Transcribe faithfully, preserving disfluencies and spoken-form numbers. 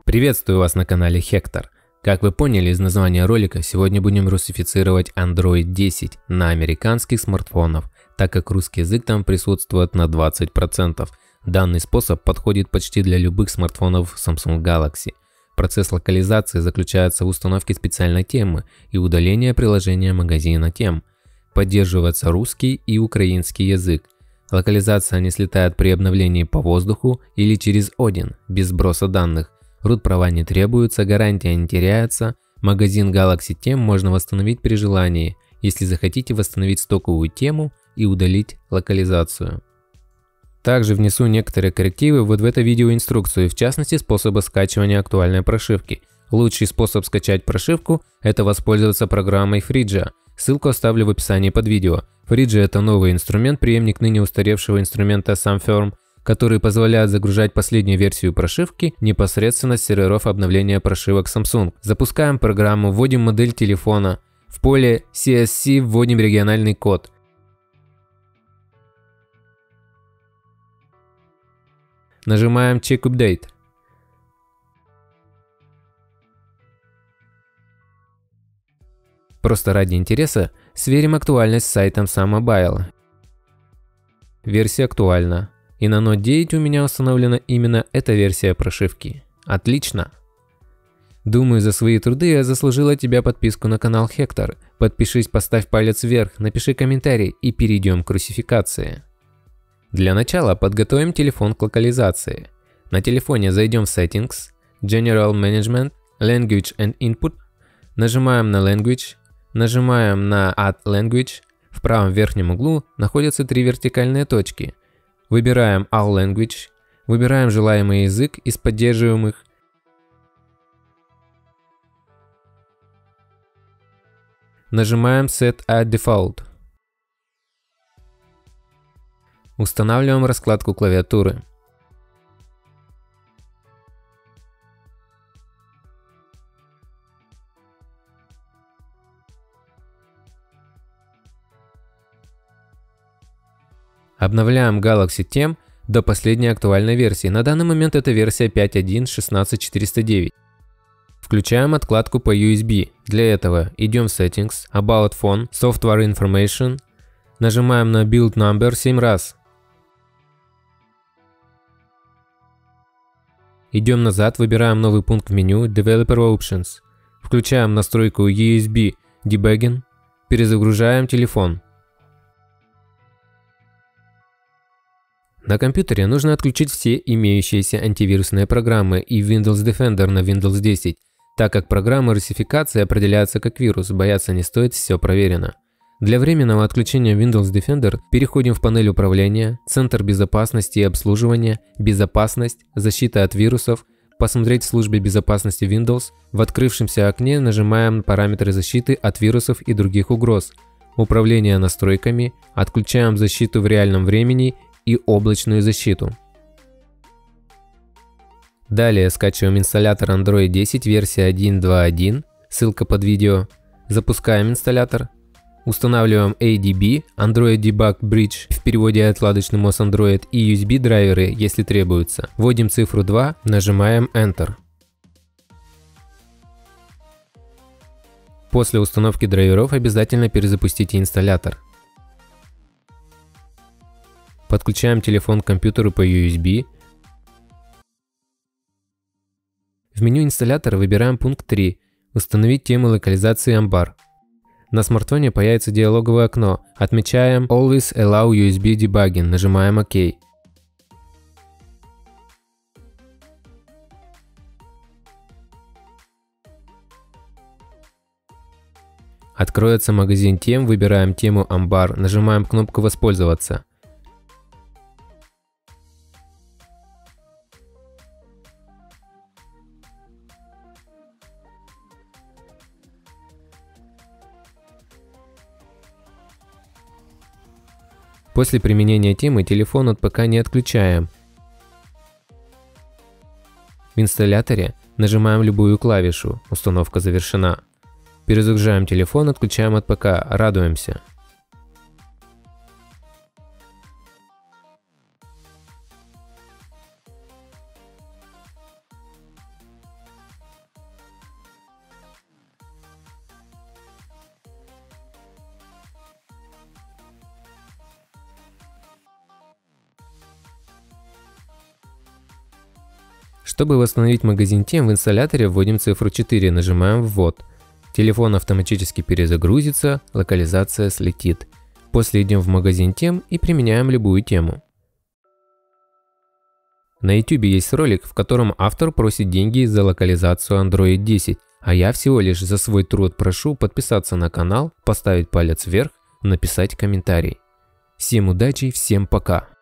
Приветствую вас на канале Хектор. Как вы поняли из названия ролика, сегодня будем русифицировать андроид десять на американских смартфонах, так как русский язык там присутствует на двадцать процентов. Данный способ подходит почти для любых смартфонов Samsung Galaxy. Процесс локализации заключается в установке специальной темы и удалении приложения магазина тем. Поддерживается русский и украинский язык. Локализация не слетает при обновлении по воздуху или через Odin, без сброса данных. Root права не требуются, гарантия не теряется. Магазин Galaxy тем можно восстановить при желании, если захотите восстановить стоковую тему и удалить локализацию. Также внесу некоторые коррективы вот в эту видеоинструкцию, в частности способы скачивания актуальной прошивки. Лучший способ скачать прошивку – это воспользоваться программой Phrygia. Ссылку оставлю в описании под видео. Phrygia – это новый инструмент, преемник ныне устаревшего инструмента SamFirm, который позволяет загружать последнюю версию прошивки непосредственно с серверов обновления прошивок Samsung. Запускаем программу, вводим модель телефона. В поле си эс си вводим региональный код. Нажимаем Check Update. Просто ради интереса сверим актуальность с сайтом SamMobile. Версия актуальна. И на Note девять у меня установлена именно эта версия прошивки. Отлично! Думаю, за свои труды я заслужила от тебя подписку на канал Хектор. Подпишись, поставь палец вверх, напиши комментарий и перейдем к русификации. Для начала подготовим телефон к локализации. На телефоне зайдем в Settings, General Management, Language and Input, нажимаем на Language, нажимаем на Add Language, в правом верхнем углу находятся три вертикальные точки. Выбираем All Language, выбираем желаемый язык из поддерживаемых, нажимаем Set as Default. Устанавливаем раскладку клавиатуры. Обновляем Galaxy тем до последней актуальной версии. На данный момент это версия пять точка один точка шестнадцать точка четыреста девять. Включаем откладку по ю эс би. Для этого идем в Settings, About Phone, Software Information, нажимаем на Build Number семь раз. Идем назад, выбираем новый пункт в меню Developer Options. Включаем настройку ю эс би Debugging, перезагружаем телефон. На компьютере нужно отключить все имеющиеся антивирусные программы и Windows Defender на Windows десять, так как программы русификации определяются как вирус, бояться не стоит, все проверено. Для временного отключения Windows Defender переходим в панель управления, Центр безопасности и обслуживания, Безопасность, Защита от вирусов, Посмотреть в службе безопасности Windows, в открывшемся окне нажимаем параметры защиты от вирусов и других угроз, Управление настройками, отключаем защиту в реальном времени и облачную защиту. Далее скачиваем инсталлятор андроид десять версия один точка два точка один, ссылка под видео. Запускаем инсталлятор. Устанавливаем эй ди би, Android Debug Bridge, в переводе отладочный мост Android, и ю эс би драйверы, если требуется. Вводим цифру два, нажимаем Enter. После установки драйверов обязательно перезапустите инсталлятор. Подключаем телефон к компьютеру по ю эс би. В меню инсталлятора выбираем пункт три «Установить тему локализации Ambar». На смартфоне появится диалоговое окно. Отмечаем Always Allow ю эс би Debugging, нажимаем ОК. Откроется магазин тем, выбираем тему Ambar, нажимаем кнопку «Воспользоваться». После применения темы телефон от ПК не отключаем. В инсталляторе нажимаем любую клавишу, установка завершена. Перезагружаем телефон, отключаем от ПК, радуемся. Чтобы восстановить магазин тем, в инсталляторе вводим цифру четыре, нажимаем «Ввод». Телефон автоматически перезагрузится, локализация слетит. После идем в магазин тем и применяем любую тему. На YouTube есть ролик, в котором автор просит деньги за локализацию Android десять, а я всего лишь за свой труд прошу подписаться на канал, поставить палец вверх, написать комментарий. Всем удачи, всем пока!